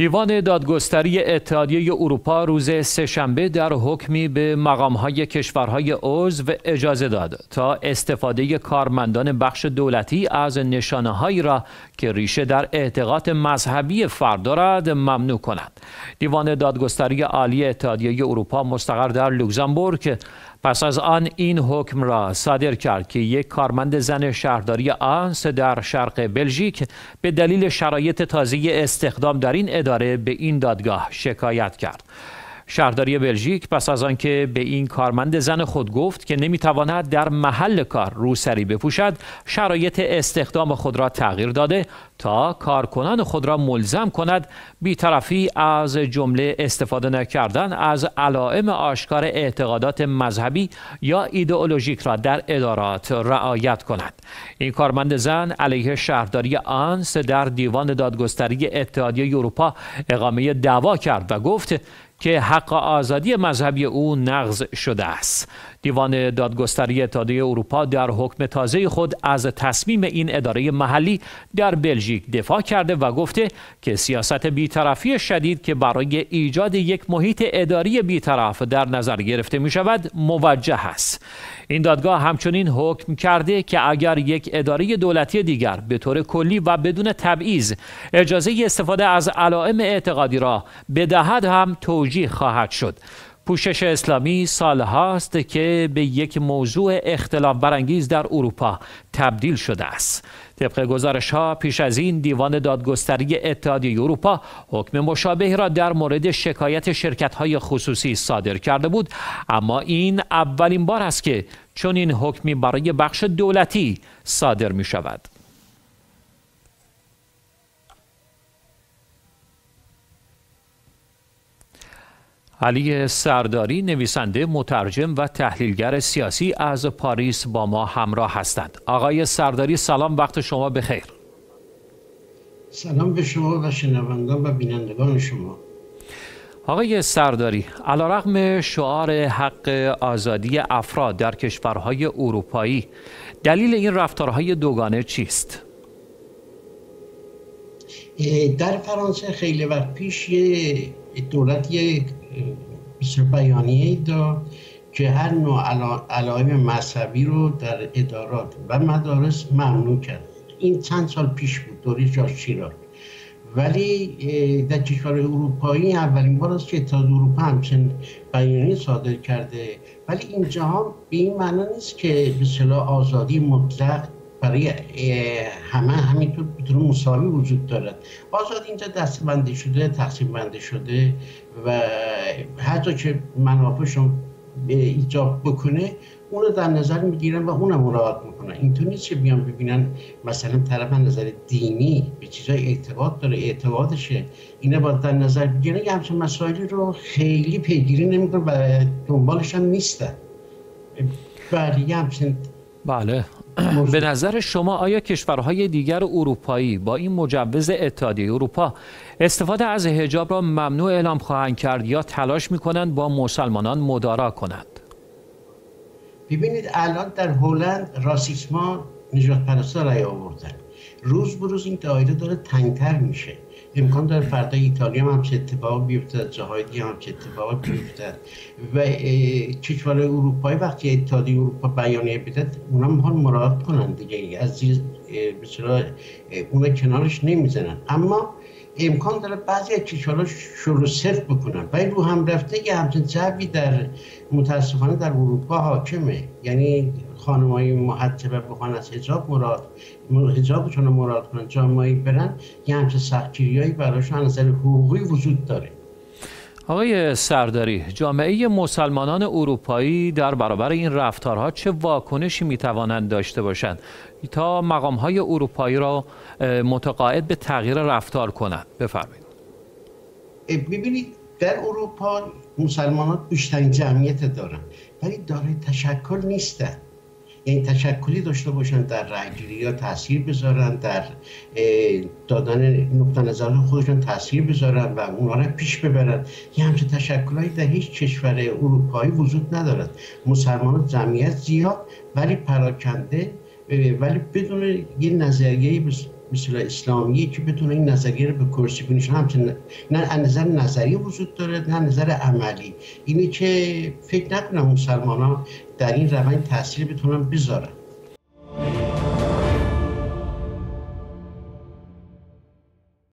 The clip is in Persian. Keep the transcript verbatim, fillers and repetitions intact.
دیوان دادگستری اتحادیه اروپا روز سه‌شنبه در حکمی به مقام‌های کشورهای عضو اجازه داد تا استفاده کارمندان بخش دولتی از نشانه‌هایی را که ریشه در اعتقاد مذهبی فرد دارد ممنوع کند. دیوان دادگستری عالی اتحادیه اروپا مستقر در لوکزامبورگ پس از آن این حکم را صادر کرد که یک کارمند زن شهرداری آنس در شرق بلژیک به دلیل شرایط تازه استخدام در این اداره به این دادگاه شکایت کرد. شهرداری بلژیک پس از آنکه به این کارمند زن خود گفت که نمیتواند در محل کار روسری بپوشد، شرایط استخدام خود را تغییر داده تا کارکنان خود را ملزم کند بی‌طرفی از جمله استفاده نکردن از علائم آشکار اعتقادات مذهبی یا ایدئولوژیک را در ادارات رعایت کند. این کارمند زن علیه شهرداری آنس در دیوان دادگستری اتحادیه اروپا اقامه دعوا کرد و گفت که حق آزادی مذهبی او نقض شده است. دیوان دادگستری اتحادیه اروپا در حکم تازه خود از تصمیم این اداره محلی در بلژیک دفاع کرده و گفته که سیاست بی‌طرفی شدید که برای ایجاد یک محیط اداری بی‌طرف در نظر گرفته می شود موجه است. این دادگاه همچنین حکم کرده که اگر یک اداره دولتی دیگر به طور کلی و بدون تبعیض اجازه استفاده از علائم اعتقادی را بدهد هم توجیه خواهد شد. پوشش اسلامی سالهاست که به یک موضوع اختلاف برانگیز در اروپا تبدیل شده است. طبق گزارش‌ها پیش از این دیوان دادگستری اتحادیه اروپا حکم مشابهی را در مورد شکایت شرکت‌های خصوصی صادر کرده بود، اما این اولین بار است که چنین حکمی برای بخش دولتی صادر می‌شود. علی سرداری نویسنده، مترجم و تحلیلگر سیاسی از پاریس با ما همراه هستند. آقای سرداری سلام، وقت شما بخیر. سلام به شما و شنوندگان و بینندگان شما. آقای سرداری، علیرغم شعار حق آزادی افراد در کشورهای اروپایی، دلیل این رفتارهای دوگانه چیست؟ در فرانسه خیلی وقت پیش یه دولت یک بیانیه داد که هر نوع علائم مذهبی رو در ادارات و مدارس ممنوع کرد. این چند سال پیش بود، دوره ژاک شیراک. ولی در کشور اروپایی اولین بار است که اتحادیه اروپا همچنین بیانیه صادر کرده. ولی اینجا هم به این معنی نیست که به اصطلاح آزادی مطلق برای همه همینطور به طور مساوی وجود دارد. آزادی اینجا دسته‌بندی شده، تقسیم بندی شده و هر جا که منافعشون ایجاب بکنه اونو در نظر میگیرن و اونو مراعات میکنن. اینطور نیست که بیان ببینن مثلا طرف نظر دینی به چیزای اعتقاد داره، اعتقادشه، اینا باید در نظر بگیرن. یه همچین مسائلی رو خیلی پیگیری نمیکنن و دنبالش هم نیستن. بله همچین بله. به نظر شما آیا کشورهای دیگر اروپایی با این مجوز اتحادیه اروپا استفاده از حجاب را ممنوع اعلام خواهند کرد یا تلاش می‌کنند با مسلمانان مدارا کنند؟ ببینید الان در هلند راسیسما نجات پرستا رای آوردن. روز به روز این دایره داره تنگتر میشه. امکان داره فردا ایتالیا هم چه اتفاق بیفته، جاهای دیگه هم چه اتفاق بیفته و کشور اروپایی وقتی اتحادیه اروپا بیانیه بده اونا میخوان مراعات کنن دیگه، از زیر مثلا اونا کنارش نمیزنن. اما امکان داره بعضی از کشورها شروع صفر بکنن. ولی رو هم رفته یه همچین جوی در متاسفانه در اروپا حاکمه. یعنی خانم‌های محجبه بخوان از حجاب مراد حجابشون رو مراد کنن، جامعه‌ای برن، یه همچین سختگیری‌هایی براشون از نظر حقوقی وجود داره. آقای سرداری، جامعه مسلمانان اروپایی در برابر این رفتارها چه واکنشی میتوانند داشته باشند تا مقام‌های اروپایی را متقاعد به تغییر رفتار کنند؟ بفرمایید. ببینید در اروپا مسلمانان بیشترین جمعیت دارن ولی دارای تشکل نیستن. یعنی تشکلی داشته باشن، در رأی‌گیری یا تاثیر بذارن، در دادن نقطه نظر خودشون تاثیر بذارن و اونا رو پیش ببرن. یه همچین تشکلایی در هیچ کشور اروپایی وجود ندارد. مسلمانان جمعیت زیاد ولی پراکنده، ولی بدون یه نظریه مثلا اسلامیه که بتونه این نظریه رو به کرسی کنیش، همچنین نه نظر نظری وجود داره نه نظر عملی. اینه که فکر نکنم مسلمان ها در این روند تاثیر بتونن بذارن.